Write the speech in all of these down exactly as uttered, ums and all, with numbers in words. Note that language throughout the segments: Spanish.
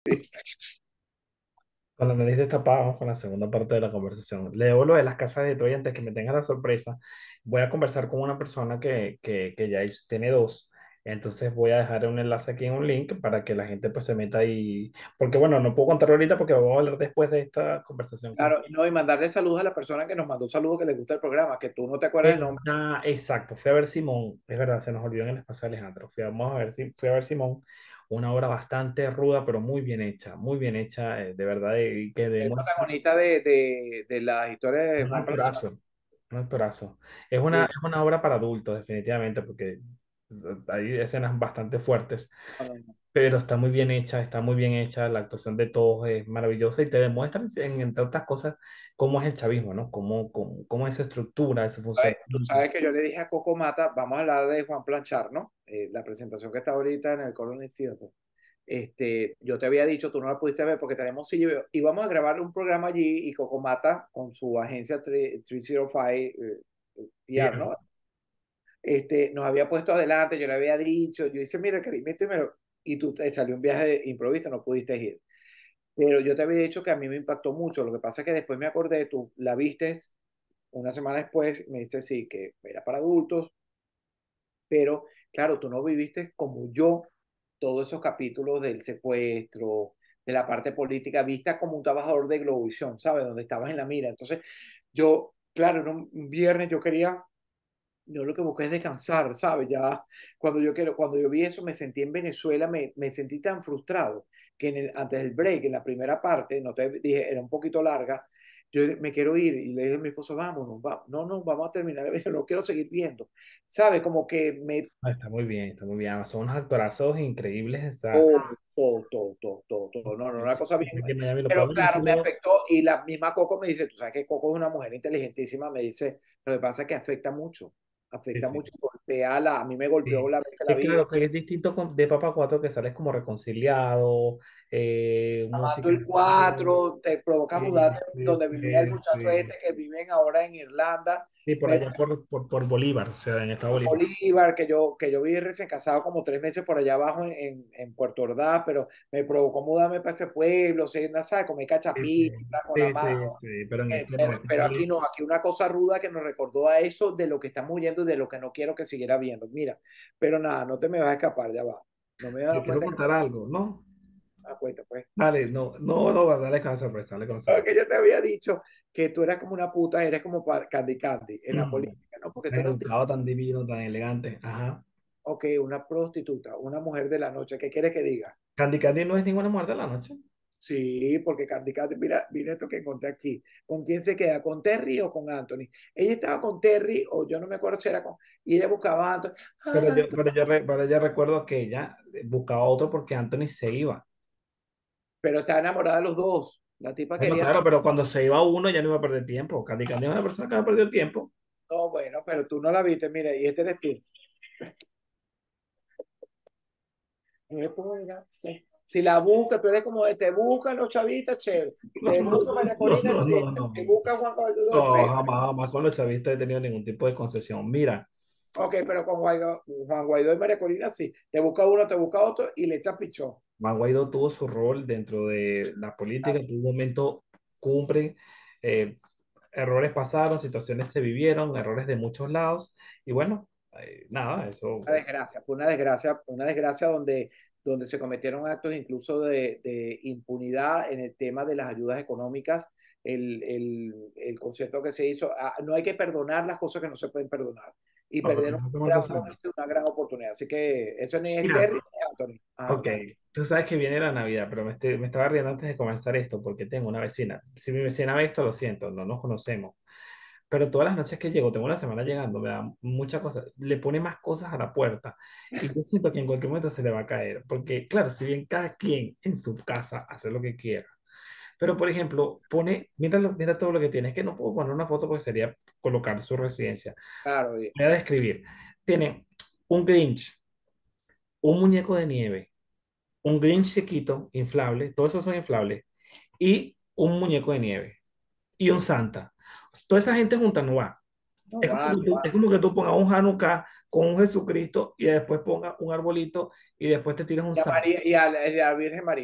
Con la nariz destapada, vamos con la segunda parte de la conversación. Leo lo de las casas de Troya antes que me tengas la sorpresa. Voy a conversar con una persona que, que, que ya hizo- tiene dos. Entonces voy a dejar un enlace aquí en un link para que la gente pues se meta ahí. Porque bueno, no puedo contarlo ahorita porque vamos a hablar después de esta conversación con... Claro, no, y mandarle saludos a la persona que nos mandó saludos que le gusta el programa, que tú no te acuerdas el nombre. Ah, exacto, fui a ver Simón, es verdad, se nos olvidó en el espacio de Alejandro. Fui a, vamos a ver, si- fui a ver Simón, una obra bastante ruda, pero muy bien hecha, muy bien hecha, eh, de verdad, y que El demuestra protagonista de, de, de las historias de un Juan Planchar. actorazo. Un actorazo. Es una, Sí, es una obra para adultos, definitivamente, porque pues, hay escenas bastante fuertes, no, no, no. pero está muy bien hecha, está muy bien hecha, la actuación de todos es maravillosa y te demuestra, en- entre otras cosas, cómo es el chavismo, ¿no? Cómo, cómo, cómo es su estructura, su ¿Sabes? Tú funcionamiento. sabes que yo le dije a Coco Mata, vamos a hablar de Juan Planchar, ¿no? Eh, la presentación que está ahorita en el Colony Theater. Este, yo te había dicho, tú no la pudiste ver porque tenemos sí, íbamos a grabar un programa allí y Coco Mata con su agencia tres- trescientos cinco eh, eh, P R, ¿no? Bien. Este, nos había puesto adelante, yo le había dicho, yo hice, mira, querido, y, me lo- y tú te salió un viaje de improviso, no pudiste ir. Pero yo te había dicho que a mí me impactó mucho. Lo que pasa es que después me acordé, tú la vistes una semana después, me dice sí, que era para adultos, pero claro, tú no viviste como yo todos esos capítulos del secuestro, de la parte política, vista como un trabajador de Globovisión, ¿sabes? Donde estabas en la mira. Entonces, yo, claro, en un un viernes yo quería, yo lo que busqué es descansar, ¿sabes? Ya cuando yo quiero, cuando yo vi eso, me sentí en Venezuela, me, me sentí tan frustrado que en el, antes del break, en la primera parte, no te dije, era un poquito larga, yo me quiero ir y le dije a mi esposo, vámonos, va, no, no, vamos a terminar, yo no quiero seguir viendo, ¿sabes? Como que me, Ah, está muy bien, está muy bien. Son unos actorazos increíbles. Esa, todo, todo, todo, todo, todo, todo, no, no, una cosa bien, que Miami lo pero puedo ver. Yo claro, me quiero- afectó y la misma Coco me dice, tú sabes que Coco es una mujer inteligentísima, me dice, lo que pasa es que afecta mucho, Sí, afecta sí, mucho, golpea la, a mí me golpeó sí. la vez que la Es vi. claro que es distinto con- de Papa Cuatro que sales como reconciliado, eh, Amando música. el cuatro te provoca Sí, mudarte sí, donde vivía el sí, muchacho sí. este que viven ahora en Irlanda, Sí, por me allá por, por, por Bolívar, o sea, en Estado Bolívar. Bolívar, que yo, que yo viví recién casado como tres meses por allá abajo en, en, en Puerto Ordaz, pero me provocó mudarme para ese pueblo, ¿sí? ¿No ¿sabes? Comer Sí, sí, cachapita con la sí, mano. sí, sí, pero en Eh, este pero, no, este pero aquí sí. no, aquí una cosa ruda que nos recordó a eso de lo que estamos huyendo y de lo que no quiero que siguiera viendo. Mira, pero nada, no te me vas a escapar, ya va. No me voy a Te dar quiero cuenta que contar algo, ¿no? me da cuenta, pues. Dale, no, no, no, dale con la sorpresa, dale con la Porque sorpresa. yo te había dicho que tú eras como una puta, eres como pa- Candy Candy en la Mm, política, ¿no? Porque tú tan eres un tipo, educado, tan divino, tan elegante. Ajá. ok, una prostituta, una mujer de la noche, ¿qué quieres que diga? Candy Candy no es ninguna muerte de la noche. Sí, porque Candy Candy, mira, mira esto que encontré aquí. ¿Con quién se queda? ¿Con Terry o con Anthony? Ella estaba con Terry, o yo no me acuerdo si era con, y ella buscaba a Anthony. Pero Ah, yo, Anthony. pero yo, re- pero yo recuerdo que ella buscaba otro porque Anthony se iba. Pero está enamorada de los dos. La tipa Bueno, quería su... claro, pero cuando se iba uno ya no iba a perder tiempo. Candy Candy es una persona que no ha perdido tiempo. No, bueno, pero tú no la viste, mira, y este eres tú. Me ponga, sí. Si la busca, tú eres como de, te buscan los chavistas, chévere. No, Te no, busca María no, Corina, no, te, no, no. te busca Juan Guaidó, No, chévere. jamás, jamás con los chavistas he tenido ningún tipo de concesión. Mira, Ok, pero con Guaidó, Juan Guaidó y María Corina sí. Te busca uno, te busca otro y le echas pichón. Juan Guaidó tuvo su rol dentro de la política, en un momento cumbre, eh, errores pasaron, situaciones se vivieron, errores de muchos lados, y bueno, eh, nada, eso, Una desgracia, fue una desgracia, una desgracia donde, donde se cometieron actos incluso de, de impunidad en el tema de las ayudas económicas, el, el, el concepto que se hizo, ah, no hay que perdonar las cosas que no se pueden perdonar. Y no, pero perdieron eso un somos gran esos años. momento, una gran oportunidad. Así que eso ni es Mira, Terry ni es Anthony. Ajá. ok, tú sabes que viene la Navidad, pero me, estoy- me estaba riendo antes de comenzar esto porque tengo una vecina. Si mi vecina ve esto, lo siento, no nos conocemos. Pero todas las noches que llego, tengo una semana llegando, me da muchas cosas, le pone más cosas a la puerta y yo siento que en cualquier momento se le va a caer, porque claro, si bien cada quien en su casa hace lo que quiera, pero por ejemplo, pone, mira, lo- mira todo lo que tiene, es que no puedo poner una foto porque sería colocar su residencia. Claro, y- Voy a describir, tiene un Grinch, un muñeco de nieve, un Grinch chiquito, inflable, todos esos son inflables, y un muñeco de nieve, y un Santa. Toda esa gente junta no va. no Es va, como no que tú, es va. como que tú pongas un Hanukkah con un Jesucristo y después pongas un arbolito y después te tiras un Y a Santa. María, y a la, y a la Virgen María.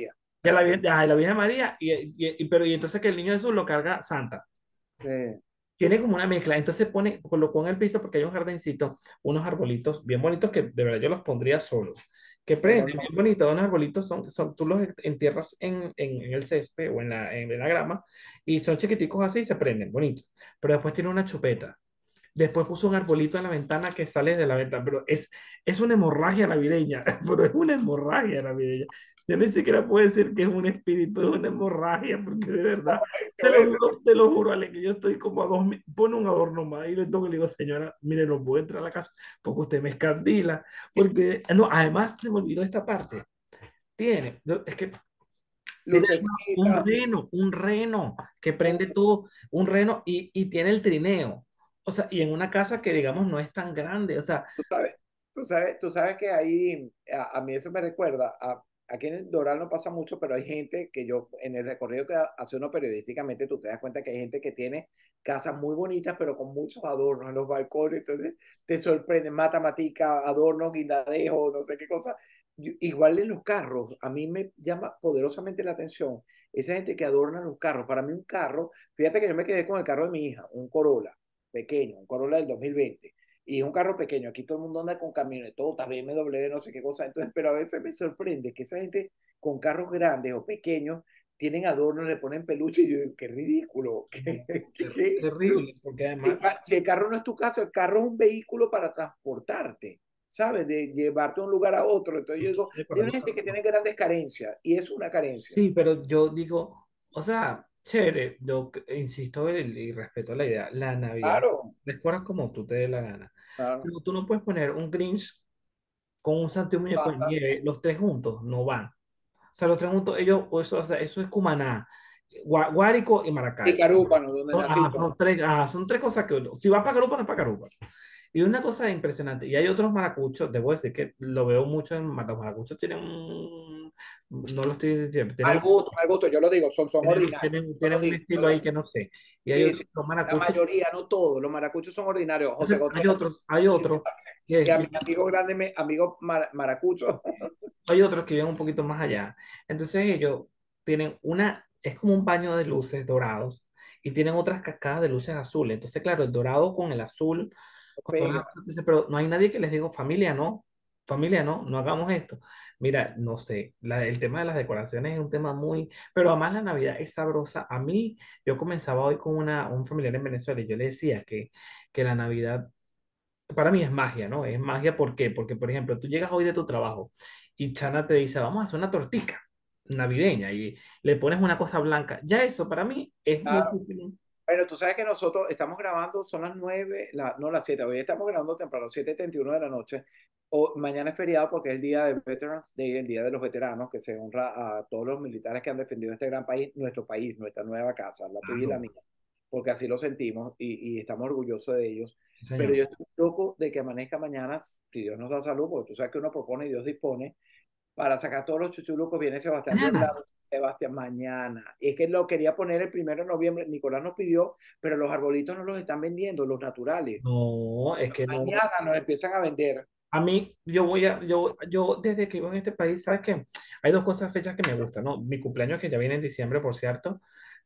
Y a la, Vir- a la Virgen María, y, y- y- pero y entonces que el niño Jesús lo carga Santa. Sí, Tiene como una mezcla, entonces pone, colocó en el piso porque hay un jardincito, unos arbolitos bien bonitos que de verdad yo los pondría solos, que como prenden no. bien bonitos, unos arbolitos son, son tú los entierras en, en, en el césped o en la, en la grama y son chiquiticos así y se prenden, bonitos, pero después tiene una chupeta. Después puso un arbolito en la ventana que sale de la ventana, pero es, es una hemorragia navideña, pero es una hemorragia navideña. Yo ni siquiera puedo decir que es un espíritu, es una hemorragia, porque de verdad, Te te voy a lo decir, juro, te lo juro, Ale, que yo estoy como a dos, mi- pone un adorno más y le toco y le digo, señora, mire, no puedo entrar a la casa porque usted me escandila, porque, no, además se me olvidó esta parte, tiene, no, es que tiene un lucecita. reno, un reno que prende uh, todo, un reno y, y tiene el trineo. O sea, y en una casa que digamos no es tan grande, o sea, Tú sabes, tú sabes, tú sabes que ahí, a, a mí eso me recuerda, a, aquí en el Doral no pasa mucho, pero hay gente que yo, en el recorrido que hace uno periodísticamente, tú te das cuenta que hay gente que tiene casas muy bonitas, pero con muchos adornos en los balcones, entonces te sorprende, matematica, adornos, guindadejo, no sé qué cosa. Yo- Igual en los carros, a mí me llama poderosamente la atención esa gente que adorna los carros. Para mí un carro, fíjate que yo me quedé con el carro de mi hija, un Corolla pequeño, un Corolla del dos mil veinte y es un carro pequeño. Aquí todo el mundo anda con camionetotas, B M W, no sé qué cosa. Entonces, pero a veces me sorprende que esa gente con carros grandes o pequeños tienen adornos, le ponen peluche y yo digo, qué ridículo. ¿Qué, no, qué, ter- qué? terrible, porque Si, además, si el carro no es tu casa, el carro es un vehículo para transportarte, ¿sabes? De llevarte de un lugar a otro. Entonces yo digo, de hay acuerdo, una no, gente no, que no. tiene grandes carencias y es una carencia. Sí, pero yo digo, o sea, chévere, yo c- insisto y, y respeto la idea, la Navidad, Claro, decoras como tú te dé la gana. claro. Pero tú no puedes poner un Grinch con un santo y un muñeco de Basta. nieve, los tres juntos, no van. O sea, los tres juntos, ellos, o eso, o sea, eso es Cumaná, Gua- Guárico y Y Maracay. Carúpano, donde Son, ajá, naciste. son tres, ajá, son tres cosas que uno, si va para Garupa, no es para Garupa. Y una cosa impresionante, y hay otros maracuchos, debo decir que lo veo mucho en los maracuchos, tienen un, no lo estoy diciendo, tienen Al un, gusto, al gusto, yo lo digo, son, son tienen, ordinarios. tienen, Yo lo tienen un digo. estilo ahí que no sé. Y hay Sí, otros sí. los La maracuchos, mayoría, no todos, los maracuchos son ordinarios. José entonces hay Gotrón, otros, hay otros y a que, mi amigo grande, mi amigo mar- maracucho. hay otros que viven un poquito más allá. Entonces ellos tienen una, es como un baño de luces dorados y tienen otras cascadas de luces azules. Entonces, claro, el dorado con el azul, con todas las Pega. cosas, tú dices, pero no hay nadie que les diga, familia, no, familia, no, no hagamos esto. Mira, no sé, la- el tema de las decoraciones es un tema muy, pero además la Navidad es sabrosa. A mí, yo comenzaba hoy con una, un familiar en Venezuela y yo le decía que, que la Navidad para mí es magia, ¿no? Es magia, ¿por qué? Porque, por ejemplo, tú llegas hoy de tu trabajo y Chana te dice, vamos a hacer una tortica navideña y le pones una cosa blanca. Ya eso para mí es Claro. muchísimo. Bueno, tú sabes que nosotros estamos grabando, son las nueve, la, no las siete, hoy estamos grabando temprano, siete y treinta y uno de la noche. O, mañana es feriado porque es el día de Veterans Day, el día de los veteranos, que se honra a todos los militares que han defendido este gran país, nuestro país, nuestra nueva casa, la tuya y la Claro, mía, porque así lo sentimos y, y estamos orgullosos de ellos. sí, Pero señor. yo estoy loco de que amanezca mañana, si Dios nos da salud, porque tú sabes que uno propone y Dios dispone, para sacar todos los chuchulucos. Viene Sebastián de Mañana. Orlando, Sebastián mañana. Y es que lo quería poner el primero de noviembre, Nicolás nos pidió, pero los arbolitos no los están vendiendo, los naturales. No, es que no. Mañana nos empiezan a vender. A mí, yo voy a, yo, yo desde que vivo en este país, ¿sabes qué? Hay dos cosas, fechas que me gustan, ¿no? Mi cumpleaños, que ya viene en diciembre, por cierto.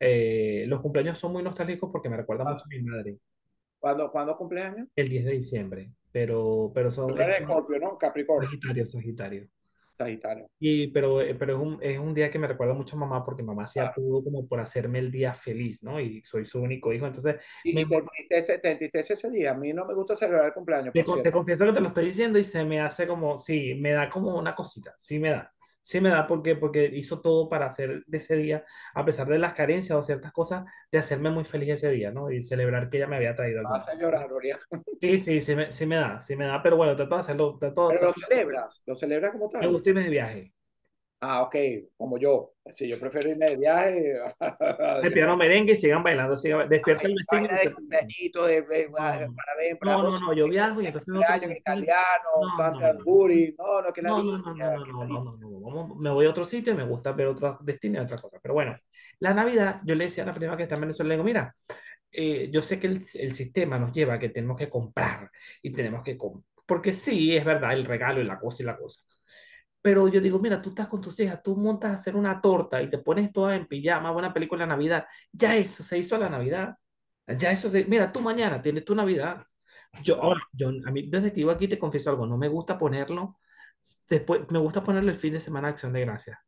Eh, los cumpleaños son muy nostálgicos porque me recuerda mucho a mi madre, ¿Cuándo, ¿cuándo cumpleaños? el diez de diciembre, pero, pero Tú son, no es eres Escorpio, ¿no? Capricornio, Sagitario, Sagitario. Sagitario. Y, pero eh, pero es un, es un día que me recuerda mucho a mamá porque mamá hacía Claro. todo como por hacerme el día feliz, ¿no? Y soy su único hijo. Entonces, Y, me, y te entristece, te entristece ese día. A mí no me gusta celebrar el cumpleaños, te, por con- te cierto. confieso que te lo estoy diciendo y se me hace como, sí, me da como una cosita, sí me da. Sí me da porque, porque hizo todo para hacer de ese día, a pesar de las carencias o ciertas cosas, de hacerme muy feliz ese día, ¿no? Y celebrar que ella me había traído Me algo vas más. a llorar, Orián. Sí, sí, sí me, sí me da, sí me da, pero bueno, trato de hacerlo, trato, Pero lo trato- celebras, lo celebras como me tal. gusta irme de viaje. Ah, ok, como yo. Sí, yo prefiero irme de viaje. El piano merengue y sigan bailando, sigan, despierta el vecino. Vaina de cumpleañito, de, de, No, para ver, para no, no, dos, no, yo viajo y entonces otro cumpleaños destino. italiano, No, no, tanto no, anguri, no, no, que no, no, no, ladilla, no, no, que no, no, ladilla. no, no. Vamos- me voy a otro sitio y me gusta ver otros destinos y otras cosas. Pero bueno, la Navidad, yo le decía a la prima que está en Venezuela, le digo, mira, eh, yo sé que el, el sistema nos lleva a que tenemos que comprar y tenemos que comprar. Porque sí, es verdad, el regalo y la cosa y la cosa. pero yo digo, mira, tú estás con tus hijas, tú montas a hacer una torta y te pones toda en pijama, buena película de Navidad, ya eso se hizo a la Navidad, ya eso se, mira, tú mañana tienes tu Navidad. Yo, ahora, Claro. yo, a mí desde que vivo aquí te confieso algo, no me gusta ponerlo, después, me gusta ponerlo el fin de semana de Acción de Gracias.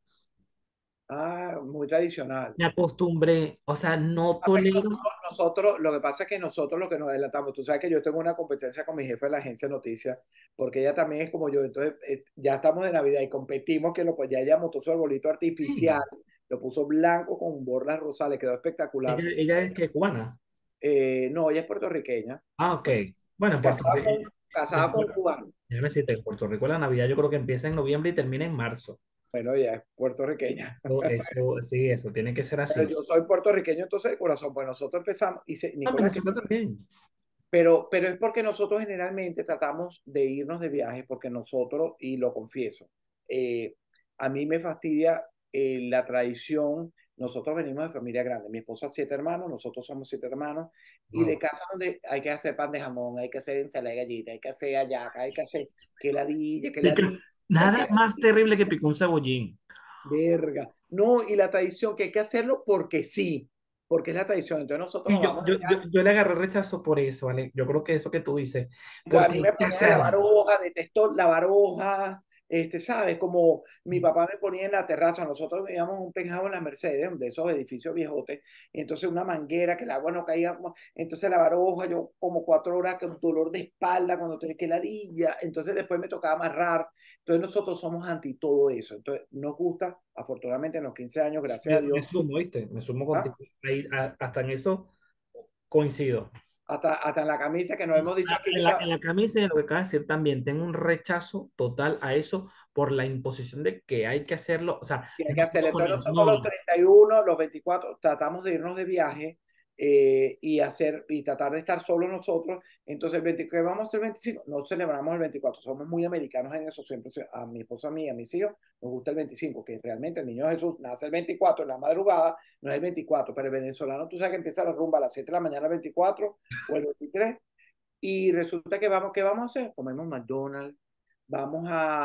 Ah, muy tradicional. Me acostumbré, o sea, no Pasa que tolero. nosotros, nosotros- lo que pasa es que nosotros lo que nos adelantamos, tú sabes que yo tengo una competencia con mi jefe de la agencia de noticias, porque ella también es como yo, entonces eh, ya estamos de Navidad y competimos que lo, pues ya ella montó su arbolito artificial, Sí, lo puso blanco con borlas rosas, le quedó espectacular. ella, ella es que cubana. Eh, no, ella es puertorriqueña, Ah, ok. Bueno, en Puerto casada con, Rico, casada con cubano. déjame decirte, en Puerto Rico la Navidad yo creo que empieza en noviembre y termina en marzo. Bueno, ella es puertorriqueña. Eso, eso- sí, eso tiene que ser Pero así. yo soy puertorriqueño entonces de corazón, pues nosotros empezamos, y se- Ah, Nicolás, Venezuela también. Pero, pero es porque nosotros generalmente tratamos de irnos de viaje, porque nosotros, y lo confieso, eh, a mí me fastidia eh, la tradición. Nosotros venimos de familia grande. Mi esposa siete hermanos, nosotros somos siete hermanos, y de Wow. casa donde hay que hacer pan de jamón, hay que hacer ensalada de gallina, hay que hacer hallaca, hay que hacer que ladilla, que Pica- ladilla, que Nada más terrible que picar un cebollín. verga. No, y la tradición que hay que hacerlo porque sí, porque es la tradición. Entonces nosotros Y nos yo, vamos yo, yo, allá. yo le agarré rechazo por eso, ¿vale? Yo creo que eso que tú dices, Entonces, a porque mí hay me que ponían a lavar hacerlo. hojas, detesto lavar hojas, este, ¿sabes? Como mi papá me ponía en la terraza, nosotros vivíamos en un penjado en la Mercedes, de esos edificios viejotes, y entonces una manguera que el agua no caía, entonces lavar hojas, yo como cuatro horas con dolor de espalda cuando tenía que ladilla, entonces después me tocaba amarrar, entonces nosotros somos anti todo eso, entonces nos gusta, afortunadamente en los quince años, gracias Me, a me Dios, sumo, ¿viste? Me sumo ¿ah? contigo. Ahí, a- hasta en eso coincido. Hasta, hasta en la camisa que nos Y hemos dicho a- aquí, En la, en la camisa y en lo que acabas de decir también, tengo un rechazo total a eso por la imposición de que hay que hacerlo. O sea, que hay que no hacer. puedo Entonces poner, nosotros no, los treinta y uno los veinticuatro tratamos de irnos de viaje eh, y hacer y tratar de estar solos nosotros. Entonces el veinticuatro, ¿qué vamos a hacer el veinticinco? No celebramos el veinticuatro, somos muy americanos en eso. Siempre a mi esposa, a mí, a mis hijos nos gusta el veinticinco, que realmente el niño Jesús nace el veinticuatro en la madrugada, no es el veinticuatro, pero el venezolano tú sabes que empieza la rumba a las siete de la mañana el veinticuatro o el veintitrés y resulta que vamos, ¿qué vamos a hacer? Comemos McDonald's, vamos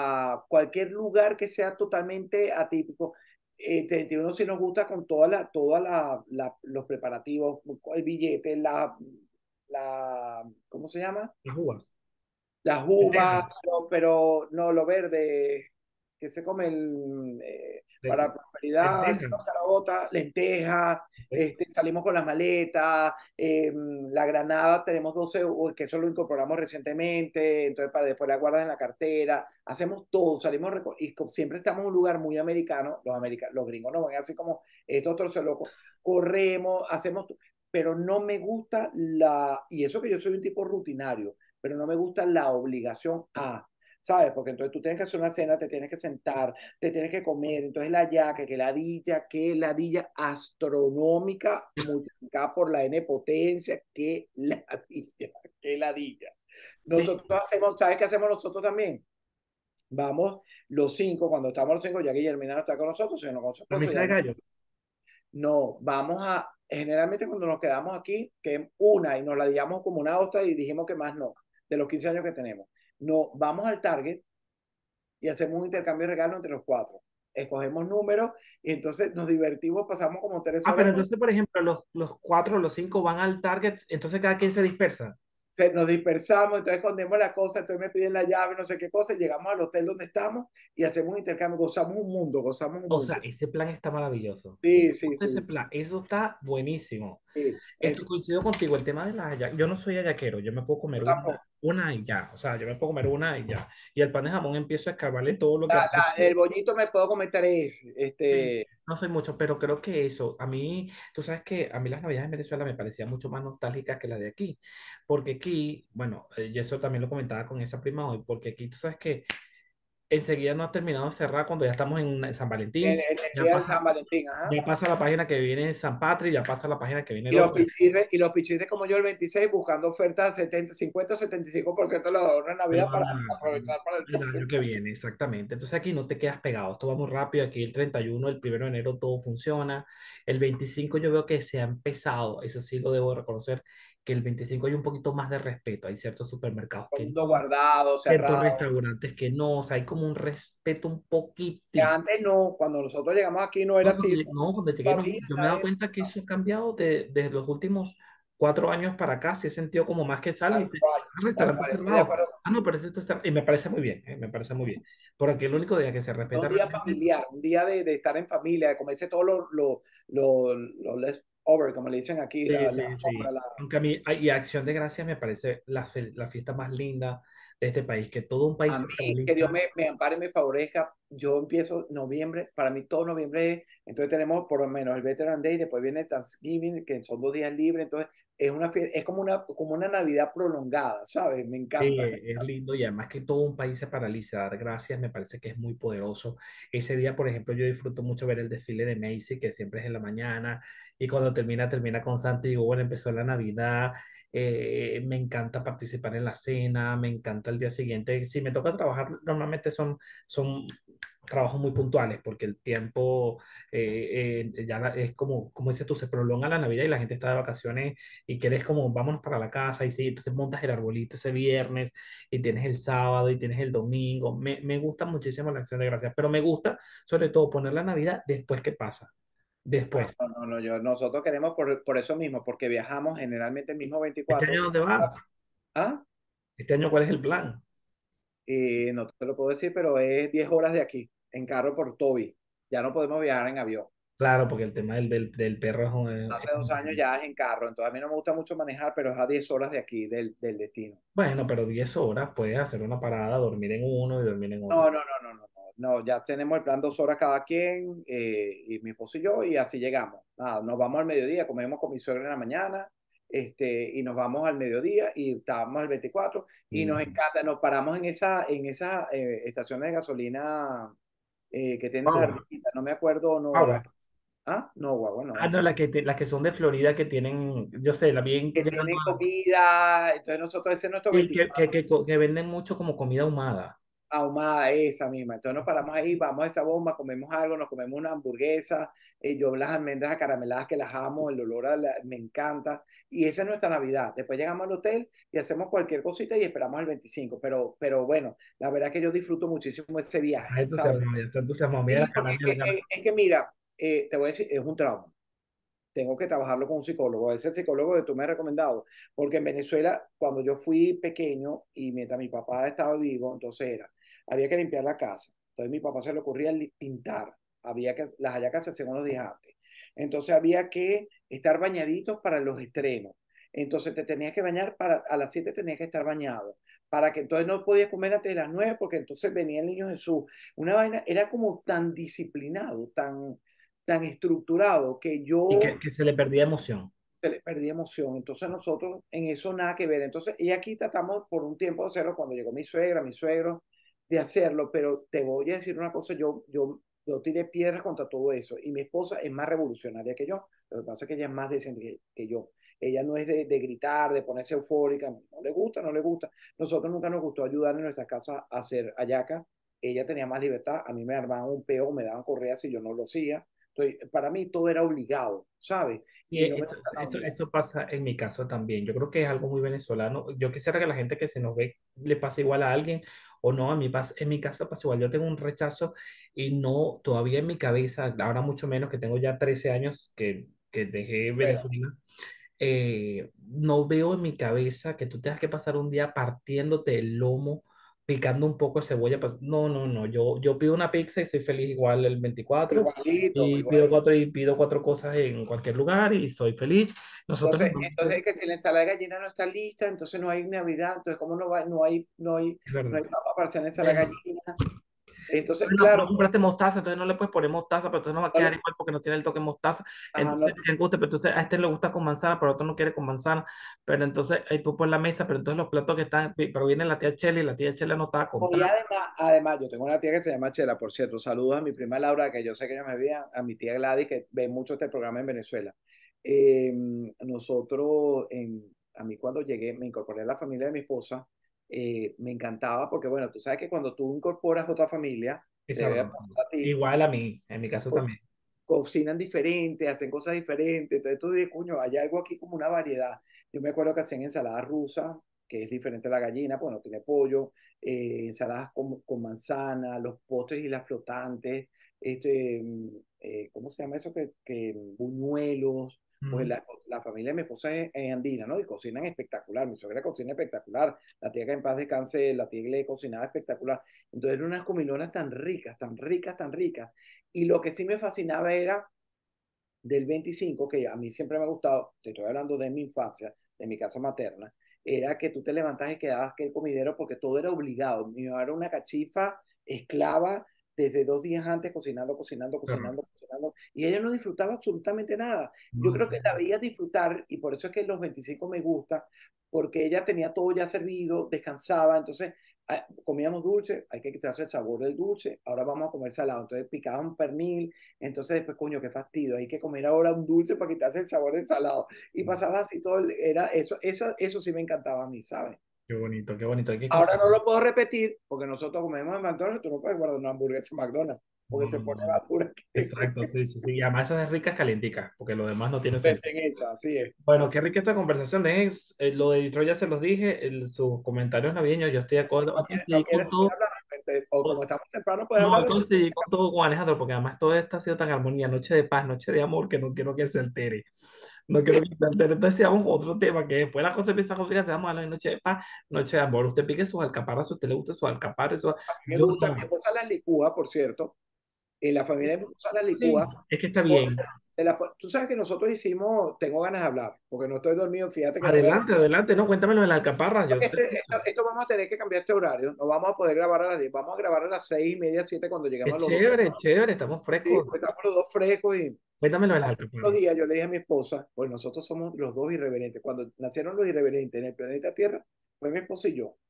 a cualquier lugar que sea totalmente atípico. Eh, treinta y uno si nos gusta con toda la, toda la, la- los preparativos, el billete, la, la, ¿cómo se llama? las uvas. Las Lentejas. uvas, pero, pero no lo verde, que se come el, eh, para Le- la prosperidad, Lentejas. carota, lentejas, este, salimos con las maletas, eh, la granada tenemos doce, u- que eso lo incorporamos recientemente, entonces para después la guardas en la cartera, hacemos todo, salimos reco- y co- siempre estamos en un lugar muy americano, los, americanos, los gringos nos ven así como estos trozos locos, corremos, hacemos, tu- pero no me gusta la, y eso que yo soy un tipo rutinario, pero no me gusta la obligación a, ¿sabes? Porque entonces tú tienes que hacer una cena, te tienes que sentar, te tienes que comer, entonces la yaca, que ladilla, que ladilla astronómica multiplicada por la n potencia, que ladilla, que ladilla. Sí, Nosotros hacemos, ¿sabes qué hacemos nosotros también? Vamos los cinco, cuando estamos los cinco, ya Guillermina no está con nosotros, sino con su la esposo, mesa ya de gallo. no, vamos a, generalmente cuando nos quedamos aquí, que una y nos la digamos como una ostra y dijimos que más no, de los quince años que tenemos. No, vamos al Target y hacemos un intercambio de regalos entre los cuatro. Escogemos números y entonces nos divertimos, pasamos como tres Ah, pero horas, entonces, por ejemplo, los, los cuatro o los cinco van al Target, entonces cada quien se dispersa. se- nos dispersamos, entonces escondemos la cosa, entonces me piden la llave, no sé qué cosa, y llegamos al hotel donde estamos y hacemos un intercambio, gozamos un mundo, gozamos un O sea, mundo. ese plan está maravilloso. Sí, sí, Ese sí, sí, plan, eso está buenísimo. sí. Esto Es- coincido contigo, el tema de las hallacas. Yo no soy hallaquero, yo me puedo comer yo una, tampoco. una y ya. O sea, yo me puedo comer una y ya. Y el pan de jamón empiezo a escarbarle todo lo que La- aparece. la- el bollito me puedo comer tres, Sí, este, no soy mucho, pero creo que eso, a mí, tú sabes que a mí las navidades en Venezuela me parecían mucho más nostálgicas que las de aquí, porque aquí, bueno, eh, y eso también lo comentaba con esa prima hoy, porque aquí tú sabes que enseguida no ha terminado de cerrar cuando ya estamos en San el, Valentín, el, el ya día de pasa, San Valentín, ajá. ya pasa la página que viene San Patri, ya pasa la página que viene Y el los otro. pichirres, y los pichirres como yo el veintiséis buscando ofertas setenta, cincuenta o setenta y cinco por ciento de los adornos de Pero Navidad para nada, aprovechar para el el próximo. año que viene, exactamente. Entonces aquí no te quedas pegado, esto va muy rápido, aquí el treinta y uno el primero de enero todo funciona, el veinticinco yo veo que se ha empezado, eso sí lo debo reconocer, que el veinticinco hay un poquito más de respeto. Hay ciertos supermercados Todo el que mundo no, guardado, ciertos cerrado. restaurantes que no, o sea, hay como un respeto un Que poquitico. antes no, cuando nosotros llegamos aquí no era No, cuando, así. lle- no, cuando Tú llegué, no, abrías, yo me he dado nadie- cuenta que eso ha cambiado de, desde los últimos cuatro años para acá. Sí he sentido como más que sales y tal dices, cual, ah, tal restaurante cual, estoy de cerrado. acuerdo. Ah, no, pero este está cerrado. Y me parece muy bien, eh, me parece muy bien. Por aquí el único día que se respeta Un día realmente. familiar, un día de, de estar en familia, de comerse todo lo, lo, lo, lo leftover, como le dicen aquí, Sí, la, la sí, sobra, sí. la, Aunque a mí, ay, y Acción de Gracias me parece la, fe- la fiesta más linda de este país, que todo un país a se mí, que Dios paraliza. me, me ampare y me favorezca. Yo empiezo noviembre, para mí todo noviembre es, entonces tenemos por lo menos el Veteran Day, después viene Thanksgiving, que son dos días libres, entonces es una fiesta, es como una, como una Navidad prolongada, ¿sabes? Me Sí, encanta. es lindo y además que todo un país se paraliza. Dar gracias me parece que es muy poderoso. Ese día, por ejemplo, yo disfruto mucho ver el desfile de Macy, que siempre es en la mañana, y cuando termina, termina con Santa y digo, bueno, empezó la Navidad. Eh, me encanta participar en la cena, me encanta el día siguiente. Si me toca trabajar, normalmente son, son trabajos muy puntuales, porque el tiempo eh, eh, ya la- es como, como dices tú, se prolonga la Navidad y la gente está de vacaciones y quieres como, vámonos para la casa y sí, entonces montas el arbolito ese viernes y tienes el sábado y tienes el domingo. Me, me gusta muchísimo la acción de gracias, pero me gusta sobre todo poner la Navidad después que pasa, Ah, después. no, no, no, yo, nosotros queremos por, por eso mismo, porque viajamos generalmente el mismo ¿Este año veinticuatro. dónde vas? Ah, ¿Este año cuál es el plan? y no te lo puedo decir, pero es diez horas de aquí, en carro por Toby. Ya no podemos viajar en avión. Claro, porque el tema del, del, del perro es un... Hace es dos años un- ya es en carro, entonces a mí no me gusta mucho manejar, pero es a diez horas de aquí, del, del destino. Bueno, pero diez horas puedes hacer una parada, dormir en uno y dormir en otro. No, no, no, no, no, no, no, ya tenemos el plan dos horas cada quien, eh, y mi esposo y yo, y así llegamos. Nada, nos vamos al mediodía, comemos con mi suegra en la mañana, este, y nos vamos al mediodía y estábamos el veinticuatro y nos Mm. encanta, nos paramos en esa, en esa eh, estaciones de gasolina eh, que tienen Agua, arribita, no me acuerdo, no, agua. la, ah, no, guagua, Ah, no, no, las que, te- las que son de Florida que tienen, yo sé, la bien que llegando tienen a... comida, entonces nosotros ese es nuestro Y que, que, veinticuatro. que, co- que venden mucho como comida ahumada. Ahumada, esa misma. Entonces nos paramos ahí, vamos a esa bomba, comemos algo, nos comemos una hamburguesa, eh, yo las almendras acarameladas que las amo, el olor a la- me encanta. Y esa es nuestra Navidad. Después llegamos al hotel y hacemos cualquier cosita y esperamos el veinticinco. Pero, pero bueno, la verdad que yo disfruto muchísimo ese viaje, Está ¿sabes? entusiasmado, ya está entusiasmado. Mira Sí, la cara, porque mira es la que, cara. es, es que mira, eh, te voy a decir, es un trauma. Tengo que trabajarlo con un psicólogo, ese psicólogo que tú me has recomendado, porque en Venezuela, cuando yo fui pequeño y mientras mi papá estaba vivo, entonces era, había que limpiar la casa. Entonces mi papá se le ocurría li- pintar, había que, las hallacas se hacían unos días antes. Entonces había que estar bañaditos para los estrenos. Entonces te tenías que bañar para, a las siete tenías que estar bañado, para que entonces no podías comer antes de las nueve porque entonces venía el niño Jesús. Una vaina, era como tan disciplinado, tan, tan estructurado que Y que, yo que se le perdía emoción. se le perdía emoción. Entonces nosotros en eso nada que ver. Entonces, y aquí tratamos por un tiempo de hacerlo cuando llegó mi suegra, mi suegro, de hacerlo, pero te voy a decir una cosa, yo, yo, yo tiré piedras contra todo eso y mi esposa es más revolucionaria que yo. Lo que pasa es que ella es más decente que, que yo. Ella no es de, de, gritar, de ponerse eufórica, no, no le gusta, no le gusta. Nosotros nunca nos gustó ayudar en nuestra casa a hacer hallaca. Ella tenía más libertad, a mí me armaban un peo, me daban correas si yo no lo hacía. Entonces, para mí todo era obligado, ¿sabes? Y Y no me eso, gusta nada eso, obligado. eso pasa en mi caso también. Yo creo que es algo muy venezolano. Yo quisiera que la gente que se nos ve le pase igual a alguien o no. A mí pas- en mi caso pasa igual. Yo tengo un rechazo y no, todavía en mi cabeza, ahora mucho menos que tengo ya trece años que, que dejé Pero, Venezuela, eh, no veo en mi cabeza que tú tengas que pasar un día partiéndote el lomo, picando un poco de cebolla. Pues, no, no, no. Yo, yo pido una pizza y soy feliz igual el veinticuatro igualito, y pido igualito. cuatro, y pido cuatro cosas en cualquier lugar y soy feliz. Nosotros Entonces, entonces normalmente, es que si la ensalada de gallina no está lista, entonces no hay Navidad, entonces cómo no va, no hay, no hay, es no verdad. hay papa para hacer la ensalada de Eh, gallina. Entonces, no, no claro, compraste mostaza, entonces no le puedes poner mostaza, pero entonces no va a no quedar le- igual porque no tiene el toque de mostaza. ajá, Entonces, no- te gusta, pero entonces a este le gusta con manzana, pero a otro no quiere con manzana. Pero entonces ahí tú pones la mesa, pero entonces los platos que están, pero viene la tía Chela y la tía Chela no estaba y contada. además, además, yo tengo una tía que se llama Chela, por cierto, saludos a mi prima Laura, que yo sé que ella me veía, a mi tía Gladys, que ve mucho este programa en Venezuela. Eh, nosotros, en, a mí cuando llegué, me incorporé a la familia de mi esposa, eh, me encantaba porque, bueno, tú sabes que cuando tú incorporas otra familia, Es te debe sabroso. pasar a ti, Igual a mí, en mi caso también. cocinan diferente, hacen cosas diferentes. Entonces tú dices, coño, hay algo aquí como una variedad. Yo me acuerdo que hacían ensalada rusa, que es diferente a la gallina, pues no tiene pollo, eh, ensaladas con, con manzana, los postres y las flotantes, este, mm, eh, ¿cómo se llama eso? Que, que buñuelos, pues Mm. la, la familia de mi esposa es, es andina, ¿no? Y cocinan espectacular, mi suegra cocina espectacular, la tía que en paz descanse, la tía que le cocinaba espectacular. Entonces eran unas comilonas tan ricas, tan ricas, tan ricas. Y lo que sí me fascinaba era del veinticinco, que a mí siempre me ha gustado, te estoy hablando de mi infancia, de mi casa materna, era que tú te levantas y quedabas que el comidero porque todo era obligado. Mi mamá era una cachifa esclava desde dos días antes cocinando, cocinando, Claro. cocinando, cocinando, y ella no disfrutaba absolutamente nada. Yo No, creo sí. que la veía disfrutar y por eso es que los veinticinco me gusta, porque ella tenía todo ya servido, descansaba, entonces ah, comíamos dulce, hay que quitarse el sabor del dulce, ahora vamos a comer salado, entonces picaba un pernil, entonces después, coño, qué fastidio, hay que comer ahora un dulce para quitarse el sabor del salado. Y pasaba así todo, el- era eso, eso, eso sí me encantaba a mí, ¿sabes? Qué bonito, qué bonito. Hay que Ahora no cocinar. lo puedo repetir porque nosotros comemos en McDonald's, tú no puedes guardar una hamburguesa en McDonald's porque No, se no, pone no, no. más dura que Exacto, sí, sí, sí. Y además esas ricas calienticas, porque lo demás no tiene sentido. recién hecha, así es. Bueno, qué rica esta conversación. Dejen, eh, lo de Detroit ya se los dije, el- sus comentarios navideños, yo estoy de acuerdo. No Hoy quieres, no coincidí con quieres seguir todo, hablando, Este, o como hoy- estamos temprano, puedes no, hablar hoy de tu... coincidí con todo con Alejandro, porque además todo esto ha sido tan armonía, noche de paz, noche de amor, que no quiero que se altere. No quiero que se altere. Entonces, si vamos a otro tema, que después la cosa empieza a complicarse, vamos a hablar de noche de paz, noche de amor. Usted pique sus alcaparras, si a usted le gusta sus alcaparras, eso- A mí me yo gusta, mi no. esposa las licúa, por cierto, en la familia de mi esposa las Sí, licúa. es que está Por- bien. se la- tú sabes que nosotros hicimos, tengo ganas de hablar, porque no estoy dormido, fíjate que no había. Adelante, adelante, no, cuéntame lo de las alcaparras, yo te Este- escucho. esto, esto vamos a tener que cambiar este horario. No vamos a poder grabar a las diez. Vamos a grabar a las seis y media, siete cuando lleguemos Es a los dos. chévere, chévere, estamos Sí, frescos. pues estamos los dos frescos y Cuéntame lo de las hace unos alcaparras. días yo le dije a mi esposa, pues nosotros somos los dos irreverentes. Cuando nacieron los irreverentes en el planeta Tierra, fue mi esposa y yo.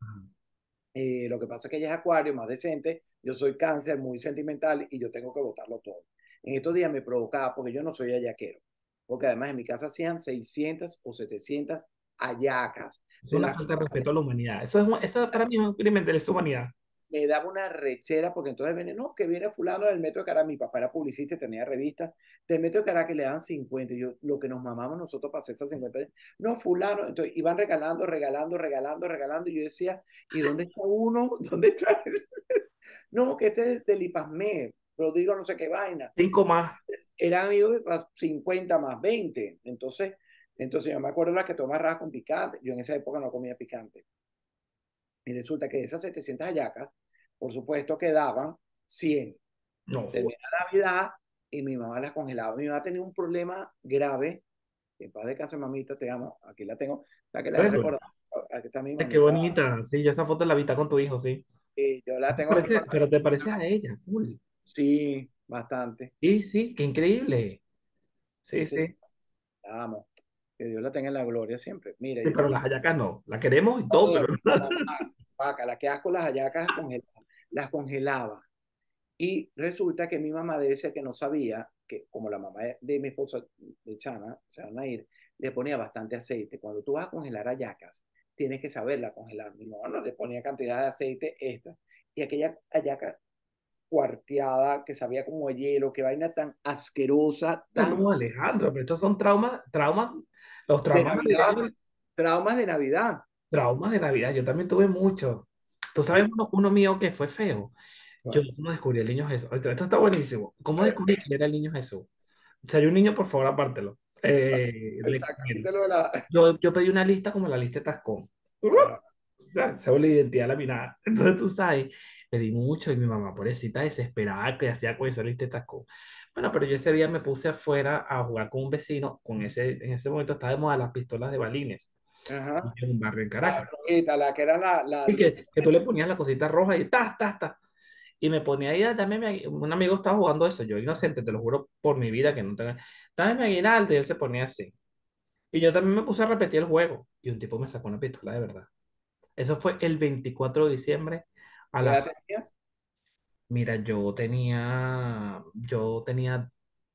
Eh, lo que pasa es que ella es acuario, más decente. Yo soy cáncer, muy sentimental y yo tengo que botarlo todo. En estos días me provocaba porque yo no soy hallaquero. Porque además en mi casa hacían seiscientas o setecientas hallacas. Es De una las falta de respeto a la humanidad. Eso es, eso para mí es un crimen de lesa humanidad. me daba una rechera porque entonces viene, no, que viene fulano del Metro de Caracas, mi papá era publicista y tenía revistas, del Metro de Caracas le dan cincuenta y yo, lo que nos mamamos nosotros para hacer esas cincuenta, no, fulano, entonces iban regalando, regalando, regalando, regalando, y yo decía, ¿y dónde está uno? ¿Dónde está él? No, que este es del IPASME, pero digo no sé qué vaina. Cinco más. Eran amigos de cincuenta más veinte, entonces, entonces yo me acuerdo las que tomas rajas con picante, yo en esa época no comía picante. Y resulta que de esas setecientas hallacas, por supuesto, quedaban cien. No, joder. Termina Navidad y mi mamá las congelaba. Mi mamá tenía un problema grave. En paz descanse, mamita, te amo. Aquí la tengo. O sea, que la he Bueno, recordado. Aquí está mi qué mamita. bonita. Sí, yo esa foto la vi con tu hijo, sí. Y yo la tengo aquí Parece, guardada. pero te pareces a ella, full. Sí, bastante. Sí, sí, qué increíble. Sí, Sí, sí, sí. la amo. Que Dios la tenga en la gloria siempre. Mira, Sí, y esa pero las hallacas no. La queremos y no, todo, no, pero no, vaca, la que asco las hallacas congeladas. Las congelaba. Y resulta que mi mamá debe ser que no sabía que, como la mamá de mi esposa, de Chana, Chana Nair, le ponía bastante aceite. Cuando tú vas a congelar hallacas, tienes que saberla congelar. Mi mamá no le ponía cantidad de aceite esta. Y aquella hallaca cuarteada, que sabía como a hielo, que vaina tan asquerosa, tan no, Alejandro, pero estos son traumas, traumas, los de traumas Navidad, navideños, traumas de Navidad. traumas de Navidad. Yo también tuve muchos. Tú sabes uno, uno mío que fue feo. Yo Bueno, no descubrí el niño Jesús. Esto, esto está buenísimo. ¿Cómo a ver, descubrí que era el niño Jesús? Si hay un niño, por favor, apártelo. Eh, le- exacto, quítalo de la... yo, yo pedí una lista como la lista de Tascón. Ajá. Ya, se la identidad laminada. Entonces tú sabes, pedí mucho y mi mamá, pobrecita, desesperada, que hacía con esa lista de Tascón. Bueno, pero yo ese día me puse afuera a jugar con un vecino. Con ese, en ese momento estaba de moda las pistolas de balines Ajá. en un barrio en La Caracas. rojita, la que era la, la, Y que, que tú le ponías la cosita roja y ta, ta, ta. Y me ponía ahí, dame mi agui-". Un amigo estaba jugando eso, yo inocente, te lo juro por mi vida que no tenía. Dame mi aguinaldo y él se ponía así. Y yo también me puse a repetir el juego. Y un tipo me sacó una pistola de verdad. Eso fue el veinticuatro de diciembre a ¿qué edad las... tenías? Mira, yo tenía, yo tenía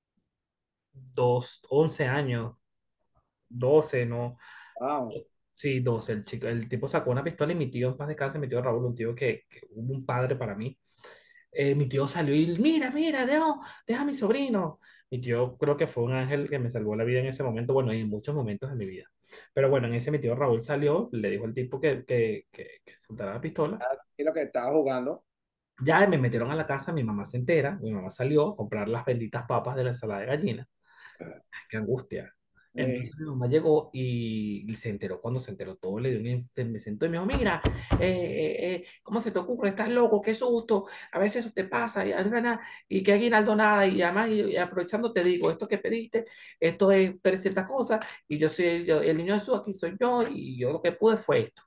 dos, once años, doce, ¿no? Wow. Sí, doce. El chico, el tipo sacó una pistola y mi tío en paz descanse, mi tío Raúl, un tío que, que hubo un padre para mí. eh, mi tío salió y, mira, mira, deja, deja a mi sobrino. Mi tío creo que fue un ángel que me salvó la vida en ese momento, bueno, y en muchos momentos de mi vida. Pero bueno, en ese mi tío Raúl salió, le dijo al tipo que, que, que, que soltara la pistola. Ah, y lo que estaba jugando, Ya me metieron a la casa, mi mamá se entera, mi mamá salió a comprar las benditas papas de la ensalada de gallina. Qué angustia. eh, Entonces mi mamá llegó y se enteró. Cuando se enteró todo, le dio un, se me sentó y me dijo, mira, eh, eh, eh, ¿cómo se te ocurre? Estás loco, qué susto, a veces eso te pasa y, ah, y que aguinaldo nada y además y, y aprovechando te digo, esto que pediste, esto es trescientas cosas y yo soy el, yo- el niño Jesús, aquí soy yo y yo lo que pude fue esto.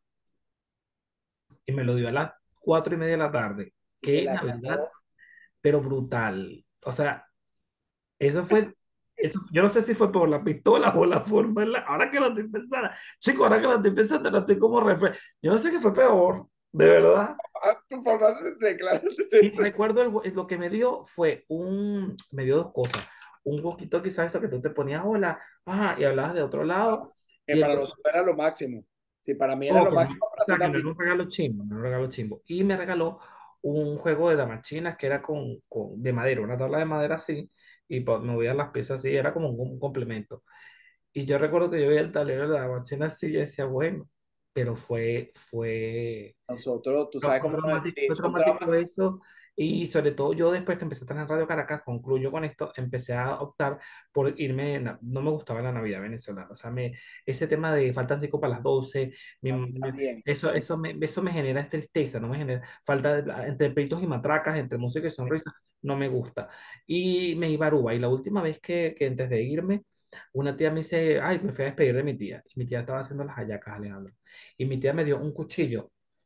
Y me lo dio a las cuatro y media de la tarde. y te Qué la Navidad, cagó. pero brutal. O sea, eso fue, eso, yo no sé si fue por la pistola o la forma, en la- ahora que lo estoy pensando, chico, ahora que lo estoy pensando, lo estoy como refre- yo no sé qué fue peor, de verdad. Ah, tu papá se declara. Y recuerdo el- lo que me dio fue un, me dio dos cosas, un poquito quizás eso que tú te ponías hola, ajá, y hablabas de otro lado, Que y el para otro, nosotros era lo máximo. Sí, para mí era oh, lo que no, máximo, o para ti sea, que no era también. un regalo chimbo, no era un regalo chimbo, y me regaló un juego de damas chinas que era con, con, de madera, una tabla de madera así, y pues, movías las piezas así, era como un un complemento. Y yo recuerdo que yo veía el tablero de la bocina así y yo decía, bueno, pero fue, fue, Nosotros, tú no, sabes fue cómo nos traumático, sí, fue es un trauma. traumático eso. Y sobre todo yo después que empecé a estar en Radio Caracas, concluyo con esto, empecé a optar por irme, en la- no me gustaba la Navidad venezolana. O sea, me, ese tema de faltan cinco para las doce mi- A mí me- también. eso, eso, me, eso me genera tristeza, no me genera falta de, entre peitos y matracas, entre música y sonrisas, no me gusta. Y me iba a Aruba. Y la última vez que, que antes de irme, una tía me dice, ay, me fui a despedir de mi tía. Y mi tía estaba haciendo las hallacas, Alejandro. Y mi tía me dio un cuchillo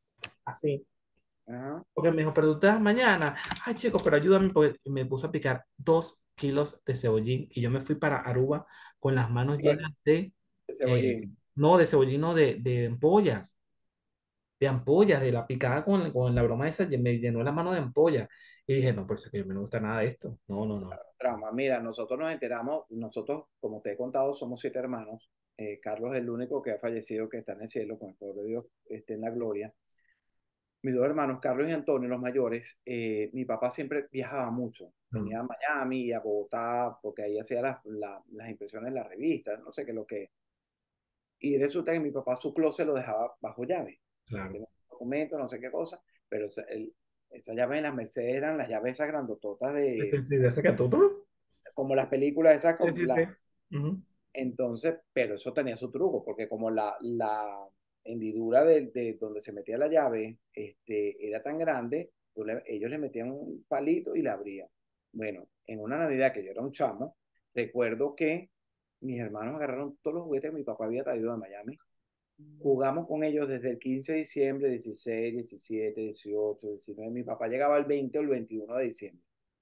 así Ajá. porque me dijo, pero tú te das mañana. Ay, chicos, pero ayúdame. Porque me puso a picar dos kilos de cebollín. Y yo me fui para Aruba con las manos ¿Qué? llenas de, El eh, cebollín. no, de cebollín, no, de, de ampollas. De ampollas, de la picada con, con la broma esa. Me llenó la mano de ampollas. Y dije, no, por eso que a mí no me gusta nada de esto. No, no, no. Trauma. Mira, nosotros nos enteramos, nosotros, como te he contado, somos siete hermanos. Eh, Carlos es el único que ha fallecido, que está en el cielo, con el poder de Dios, esté en la gloria. Mis dos hermanos, Carlos y Antonio, los mayores, eh, mi papá siempre viajaba mucho. No, Venía a Miami y a Bogotá, porque ahí hacía las, la- las impresiones de las revistas, no sé qué es lo que. Y resulta que mi papá su closet lo dejaba bajo llave. Él claro. tenía documentos, no sé qué cosa, pero esa, el- esa llave en las Mercedes eran las llaves esas grandototas Sí, sí, de, sí, de ese que tú, tú. como las películas esas, Sí, como sí, las. sí. Ujú. Entonces, pero eso tenía su truco, porque como la, la hendidura de, de donde se metía la llave este, era tan grande, tú le- ellos le metían un palito y la abrían. Bueno, en una Navidad que yo era un chamo, recuerdo que mis hermanos agarraron todos los juguetes que mi papá había traído de Miami. Jugamos con ellos desde el quince de diciembre, dieciséis, diecisiete, dieciocho, diecinueve. Mi papá llegaba el veinte o el veintiuno de diciembre.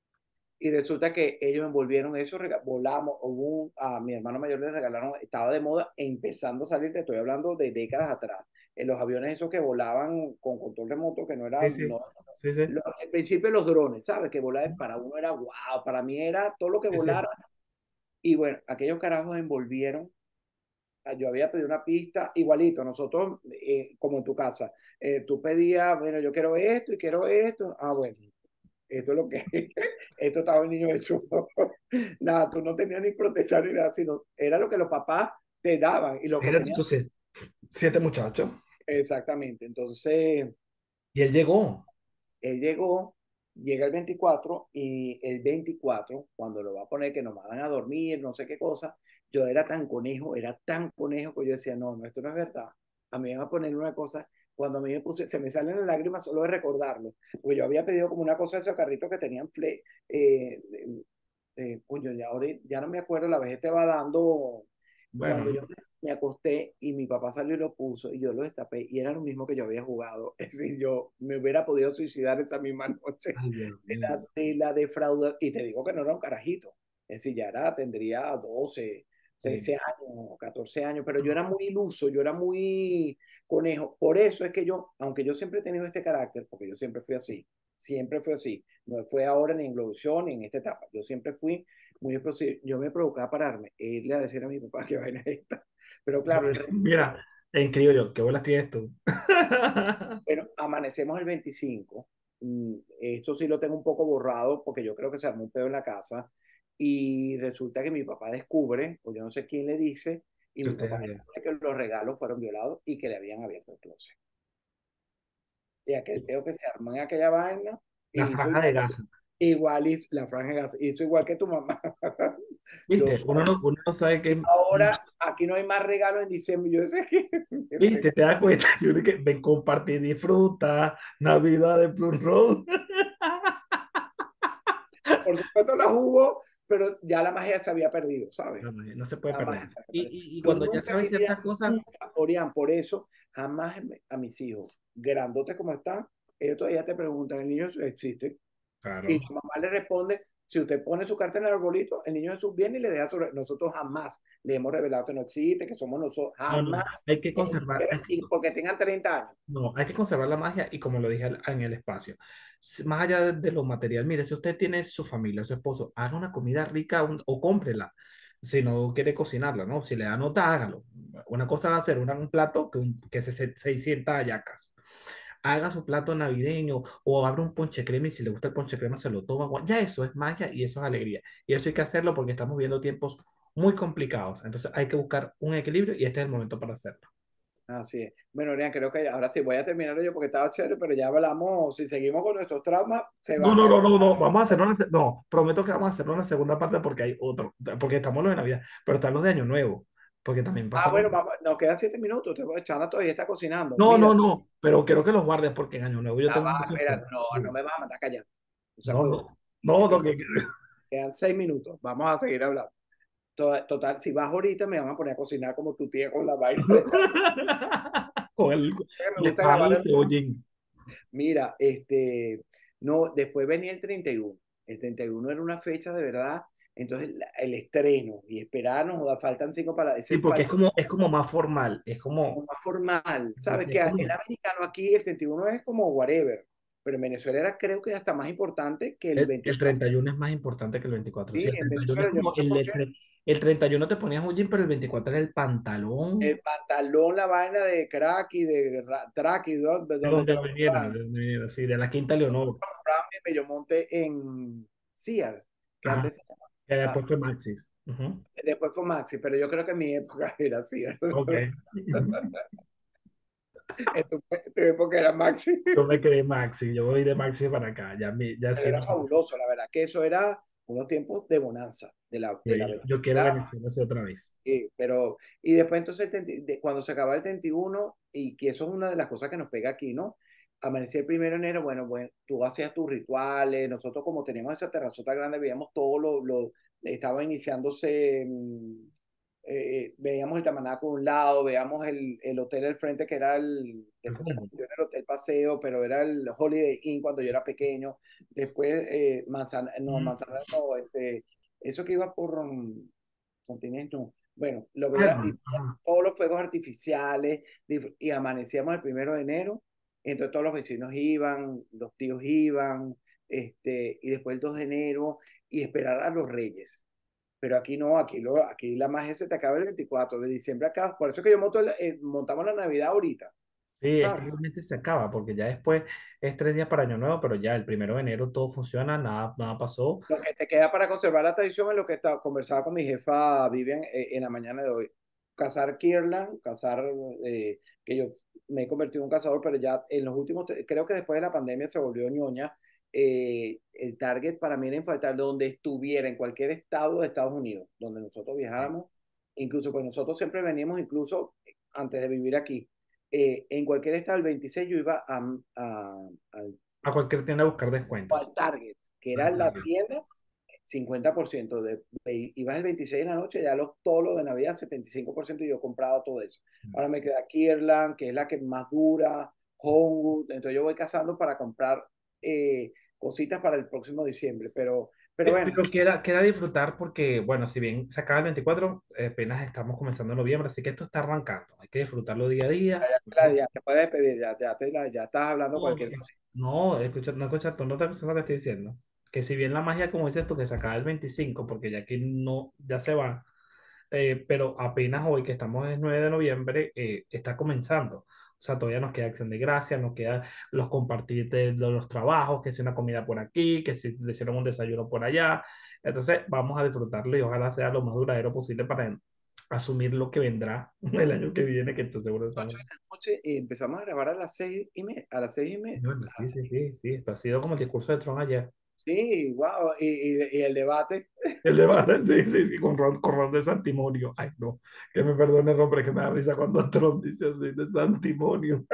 Y resulta que ellos envolvieron eso, rega- volamos, hubo un- a mi hermano mayor le regalaron, estaba de moda, empezando a salir, te estoy hablando de décadas atrás, en los aviones esos que volaban con control remoto, que no Sí, eran, sí. no, Sí, sí. lo- al principio los drones, ¿sabes? Que volar para uno era wow, para mí era todo lo que Sí, sí. volara. Y bueno, aquellos carajos envolvieron, ah, yo había pedido una pista igualito, nosotros, eh, como en tu casa, eh, tú pedías, bueno, yo quiero esto y quiero esto, ah, bueno, esto es lo que, esto estaba el niño Jesús. Nada, tú no tenías ni protestar ni nada, sino era lo que los papás te daban y lo que Imagínate tenían. tú, sie- siete muchachos. Exactamente. Entonces, Y él llegó. él llegó, llega el veinticuatro y el veinticuatro cuando lo va a poner que nos van a dormir, no sé qué cosa, yo era tan conejo, era tan conejo que yo decía, no, no, esto no es verdad. A mí me van a poner una cosa, cuando a mí me puse, se me salen las lágrimas solo de recordarlo, porque yo había pedido como una cosa de esos carritos que tenían play, eh, eh, coño, ya, ahora, ya no me acuerdo, la vez te va dando, Bueno, cuando yo me acosté y mi papá salió y lo puso y yo lo destapé y era lo mismo que yo había jugado. Es decir, yo me hubiera podido suicidar esa misma noche ay, Dios de mío. la, de la defrauda. Y te digo que no era un carajito. Es decir, ya era, tendría doce trece Sí. años, catorce años, pero yo era muy iluso, yo era muy conejo. Por eso es que yo, aunque yo siempre he tenido este carácter, porque yo siempre fui así, siempre fui así, no fue ahora ni en Globovisión ni en esta etapa, yo siempre fui muy explosivo. Yo me provocaba pararme e irle a decir a mi papá que vaina es esta. Pero claro, el resto, Mira, en criollo, qué bolas tienes tú. bueno, amanecemos el veinticinco mm, esto sí lo tengo un poco borrado porque yo creo que se armó un pedo en la casa y resulta que mi papá descubre, o yo no sé quién le dice, y que mi ustedes papá habían. descubre que los regalos fueron violados y que le habían abierto el closet. Y aquel peo que se armó en aquella vaina, e La hizo franja de igual, Gaza. igual hizo, la franja de gas, hizo igual que tu mamá. Yo ¿Viste? Uno soy. no, uno no sabe Y qué. ahora aquí no hay más regalos en diciembre. Yo decía que, ¿Viste? ¿Te das cuenta? Yo creo que ven, compartir, disfruta, Navidad de Plum Road. por supuesto las hubo, pero ya la magia se había perdido, ¿sabes? No, no no se puede La perder. magia se había Y, perdido. y, y Yo cuando ya nunca en sabes mi vida, ciertas cosas, nunca, Orián, por eso, jamás a mis hijos, grandotes como están, ellos todavía te preguntan, ¿el niño existe? Y claro. la mamá le responde, si usted pone su carta en el arbolito, el niño Jesús viene y le deja sobre. Nosotros jamás le hemos revelado que no existe, que somos nosotros, No, jamás, no, hay que eh, conservar, hay que, y porque tengan treinta años. no, hay que conservar la magia y como lo dije al- en el espacio, s- más allá de, de lo material, mire, si usted tiene su familia, su esposo, haga una comida rica un- o cómprela. Si no quiere cocinarla, ¿no? Si le da nota, hágalo. Una cosa va a ser una- un plato que, un, que se, se- seiscientas hallacas. Haga su plato navideño o abra un ponche crema y si le gusta el ponche crema se lo toma. gua- Ya eso es magia y eso es alegría. Y eso hay que hacerlo porque estamos viendo tiempos muy complicados. Entonces hay que buscar un equilibrio y este es el momento para hacerlo. Así es. Bueno, Orián, creo que ahora sí voy a terminar yo porque estaba chévere, pero ya hablamos, si seguimos con nuestros traumas, se va No, a no, caer. no, no, no, vamos a hacer una, se- no, prometo que vamos a hacer una segunda parte porque hay otro, porque estamos los de Navidad, pero están los de Año Nuevo, porque también Ah, pasamos. bueno, vamos, nos quedan siete minutos. Te voy, Chana todavía está cocinando. No, Mira, no, no, pero quiero que los guardes porque en Año Nuevo yo ya tengo va, muchas espera, cosas. no, no Sí. me vas a mandar callado. O sea, No, huevo. no, no, no, que... Quedan seis minutos. Vamos a seguir hablando. To- Total, si vas ahorita me van a poner a cocinar como tu tía con la vaina de la Con el, que me la gusta espada grabar. y el cebollín. Mira, este, no, después venía el treinta y uno. El treinta y uno era una fecha de verdad. Entonces, la- el estreno y esperarnos, joda, faltan cinco para Sí, ese porque es falta como, es como más formal, es como, como más formal. ¿Sabes? es Que como el americano aquí, el treinta y uno es como whatever. Pero en Venezuela era, creo que hasta más importante que el el, el veinticuatro. treinta y uno es más importante que el veinticuatro. Sí, Sí, el en treinta y uno es Venezuela yo no como sé el, por el, qué. tre- el treinta y uno te ponías un jean, pero el veinticuatro era el El pantalón. pantalón, la vaina de crack y de ra- track y do- de De donde te donde lo viniera, compraban. de donde viniera, sí, de la Quinta Leonor. Compraban mi bello monte en Sears, que Ajá, antes se que llamaba. después fue Maxis. Ujú. Después fue Maxi, pero yo creo que en mi época era Sears. Ok. En tu, en tu época era Maxi. Yo me quedé Maxi, yo voy de Maxi para acá, ya, mi- ya Pero sí era no sé. fabuloso, la verdad, que eso era unos tiempos de bonanza de la, Yo, de la yo, yo quiero Venezuela. Venezuela así otra vez. Eh, pero, y después entonces, el treinta de- cuando se acaba el treinta y uno, y que eso es una de las cosas que nos pega aquí, ¿no? Amanecía el primero de enero, bueno, bueno, tú hacías tus rituales, nosotros como teníamos esa terrazota grande, veíamos todo lo, lo estaba iniciándose, mm, eh, veíamos el Tamanaco de un lado, veíamos el, el hotel al frente que era el, después se convirtió en el Hotel Paseo, pero era el Holiday Inn cuando yo era pequeño, después eh, Manzana, no, Mm, Manzana, no, este, eso que iba por um, Santinés, no, bueno, lo veía y Alma, ajá. todos los fuegos artificiales dif- y amanecíamos el primero de enero, entonces todos los vecinos iban, los tíos iban, este, y después el dos de enero y esperar a los reyes. Pero aquí no, aquí, lo, aquí la magia se te acaba el veinticuatro de diciembre acá. Por eso que yo monto el- eh, montamos la Navidad ahorita, Sí, es que ¿sabes? realmente se acaba, porque ya después es tres días para Año Nuevo, pero ya el primero de enero todo funciona, nada, nada pasó. Lo que te queda para conservar la tradición es lo que estaba, conversaba con mi jefa Vivian eh, en la mañana de hoy. Cazar Kirlan, cazar, eh, que yo me he convertido en un cazador, pero ya en los últimos, creo que después de la pandemia se volvió ñoña. Eh, el target para mí era infaltable donde estuviera, en cualquier estado de Estados Unidos, donde nosotros Sí. viajáramos, incluso pues nosotros siempre veníamos, incluso antes de vivir aquí, eh, en cualquier estado, el veintiséis yo iba a, a- al, A cualquier tienda a buscar descuentos. al Target, que era Al la Target. tienda cincuenta por ciento de, de- ibas el veintiséis de la noche, ya los, todo lo de Navidad, setenta y cinco por ciento y yo compraba todo eso. Ahora me queda Kirlan, que es la que más dura, Homewood, entonces yo voy cazando para comprar eh, cositas para el próximo diciembre, pero, pero Pe- bueno, Pero queda, queda disfrutar porque, bueno, si bien se acaba el veinticuatro, eh, apenas estamos comenzando en noviembre, así que esto está arrancando. Hay que disfrutarlo día a día. ya, ya, ya te puedes despedir, ya, ya, te la- ya estás hablando No, cualquier es- cosa. no, escucha, no escucha, tú no te escuchas lo que estoy diciendo. Que si bien la magia, como dices tú, que se acaba el veinticinco, porque ya que no, ya se va, eh, pero apenas hoy, que estamos en nueve de noviembre, eh, está comenzando. O sea, todavía nos queda acción de gracias, nos queda los compartir de, de los trabajos, que si una comida por aquí, que si le hicieron un desayuno por allá. Entonces, vamos a disfrutarlo y ojalá sea lo más duradero posible para asumir lo que vendrá el año que viene, que estoy seguro Ocho estamos. de la noche y empezamos a grabar a las seis y media, a las seis y media. Bueno, A sí, las sí, seis. sí, sí, esto ha sido como el discurso de Trump ayer. Sí, wow. Y, y, y el debate. El debate, sí, sí, sí, con Ron, con Ron de Santimonio. Ay, no, que me perdone el nombre, que me da risa cuando Trump dice así, de Santimonio.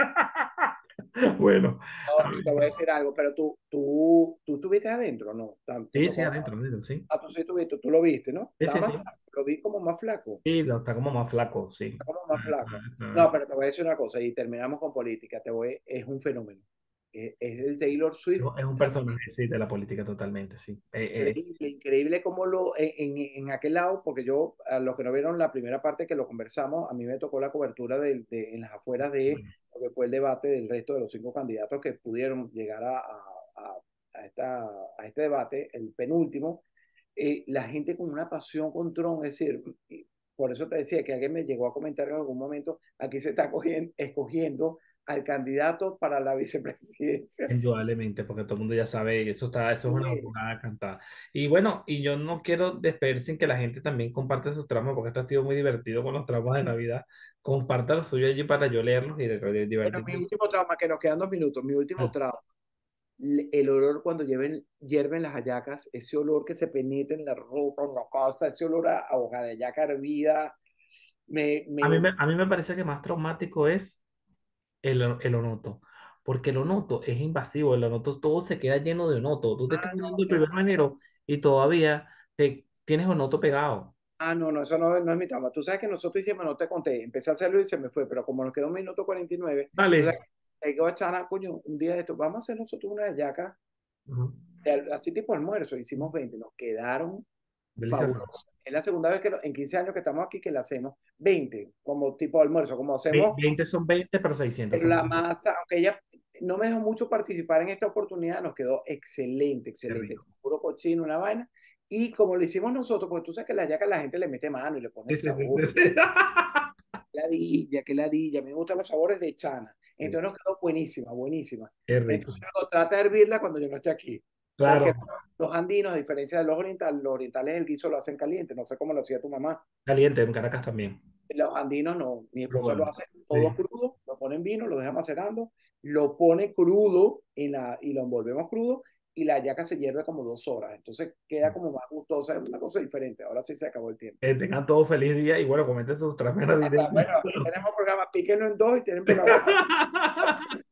Bueno, No, y te voy a decir algo, pero tú, tú, tú estuviste adentro, ¿no? Tan- Te sí, sí, tocó. adentro, adentro, sí. Ah, tú sí estuviste, tú lo viste, ¿no? Sí, Estaba sí, más sí. flaco, lo vi como más flaco, Sí, lo- está como más flaco, sí. está como Ah, más flaco. ah, No, ah. pero te voy a decir una cosa y terminamos con política. Te voy, es un fenómeno. Es, es el Taylor Swift. Es un personaje, sí, de la política totalmente, sí. Eh, eh, Increíble, increíble cómo lo, en, en, en aquel lado, porque yo, a los que no vieron la primera parte que lo conversamos, a mí me tocó la cobertura de, de- en las afueras de lo que fue el debate del resto de los cinco candidatos que pudieron llegar a, a, a, a esta, a este debate, el penúltimo. Eh, la gente con una pasión con Trump, es decir, y por eso te decía que alguien me llegó a comentar en algún momento, aquí se está cogiendo, escogiendo al candidato para la vicepresidencia. Indudablemente, porque todo el mundo ya sabe, eso está, eso es una Sí. jugada cantada. Y bueno, y yo no quiero despedir sin que la gente también comparte sus tramos, porque esto ha sido muy divertido con los tramos de Navidad. Comparta lo suyo allí para yo leerlos y de- de- Bueno, mi divertirme. último trauma, que nos quedan dos minutos, mi último trauma, l- el olor cuando lleven, hierven las hallacas, ese olor que se penetra en la ropa, en la casa, ese olor a, a hoja de hallaca hervida, me, A mí me, me, a mí me parece que más traumático es el, el onoto, porque el onoto es invasivo, el onoto todo se queda lleno de onoto. Tú te estás ah, no, bañando el qué primero de asco. enero y todavía te, tienes onoto pegado. Ah, no, no, eso no, no es mi trauma. Tú sabes que nosotros hicimos, no te conté, empecé a hacerlo y se me fue, pero como nos quedó un minuto cuarenta y nueve, tú sabes Dale. que hay que echar, coño, un día de esto, vamos a hacer nosotros una hallaca, Ujú. de- así tipo almuerzo, hicimos veinte, nos quedaron Delicioso. fabulosos. Es la segunda vez que lo- en quince años que estamos aquí que la hacemos veinte como tipo almuerzo, como Ve- hacemos. veinte son veinte pero seiscientos Pero son la veinte. masa, aunque ella no me dejó mucho participar en esta oportunidad, nos quedó excelente, Qué excelente. rico. Con puro cochino, una vaina. Y como lo hicimos nosotros, porque tú sabes que la yaca la gente le mete mano y le pone Sí, sí, sí, sabor. sí, sí. Ladilla, que ladilla. A mí me gustan los sabores de chana. Sí, Entonces nos quedó buenísima, buenísima. qué rico. Entonces luego trata de hervirla cuando yo no esté aquí. Porque Claro, los andinos, a diferencia de los orientales, los orientales el guiso lo hacen caliente. No sé cómo lo hacía tu mamá. caliente en Caracas también. Los andinos no, mi Pero esposa lo bueno, hace todo sí. crudo, lo pone en vino, lo deja macerando, lo pone crudo en la, y lo envolvemos crudo y la yaca se hierve como dos horas. Entonces queda como más gustosa, es una cosa diferente. Ahora sí se acabó el tiempo. Que tengan todos feliz día y bueno, comenten sus trames navideños. Hasta, bueno, aquí tenemos programa, píquenlo en dos y tienen programa.